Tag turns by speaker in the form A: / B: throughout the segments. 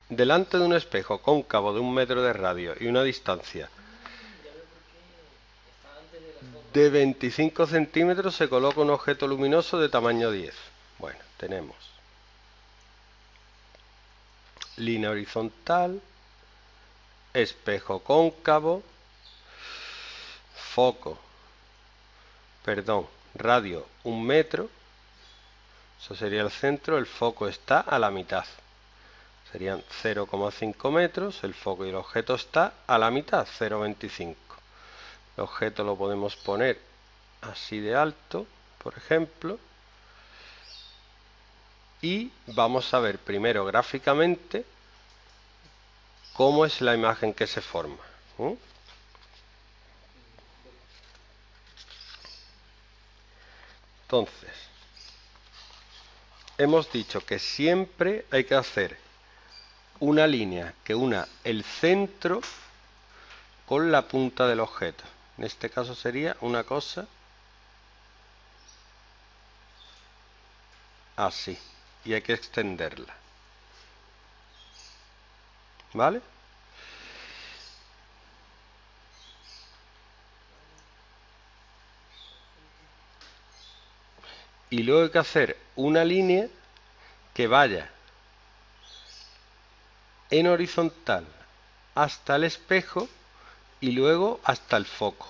A: delante de un espejo cóncavo de 1 metro de radio y una distancia de 25 centímetros se coloca un objeto luminoso de tamaño 10. Bueno, tenemos línea horizontal, espejo cóncavo, radio 1 metro, eso sería el centro, el foco está a la mitad. Serían 0,5 metros, el foco y el objeto está a la mitad, 0,25. El objeto lo podemos poner así de alto, por ejemplo. Y vamos a ver primero gráficamente cómo es la imagen que se forma. Entonces, hemos dicho que siempre hay que hacer una línea que una el centro con la punta del objeto. En este caso sería una cosa así. Y hay que extenderla. ¿Vale? Y luego hay que hacer una línea que vaya en horizontal hasta el espejo y luego hasta el foco.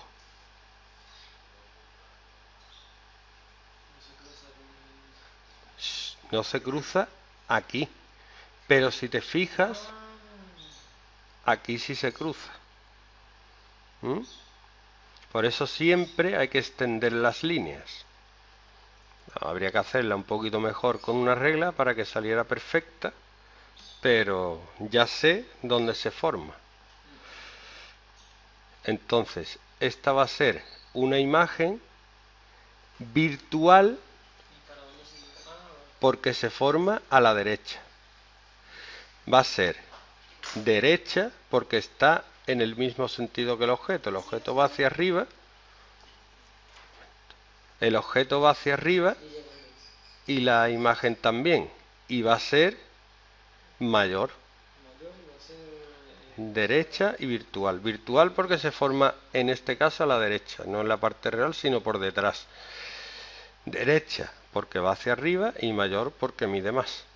A: No se cruza aquí, pero si te fijas, aquí sí se cruza. Por eso siempre hay que extender las líneas. Habría que hacerla un poquito mejor con una regla para que saliera perfecta, pero ya sé dónde se forma. Entonces, esta va a ser una imagen virtual porque se forma a la derecha. Va a ser derecha porque está en el mismo sentido que el objeto. El objeto va hacia arriba. El objeto va hacia arriba y la imagen también. Y va a ser mayor. Derecha y virtual. Virtual porque se forma en este caso a la derecha, no en la parte real, sino por detrás. Derecha porque va hacia arriba y mayor porque mide más.